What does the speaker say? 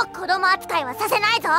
う子供扱いはさせないぞ。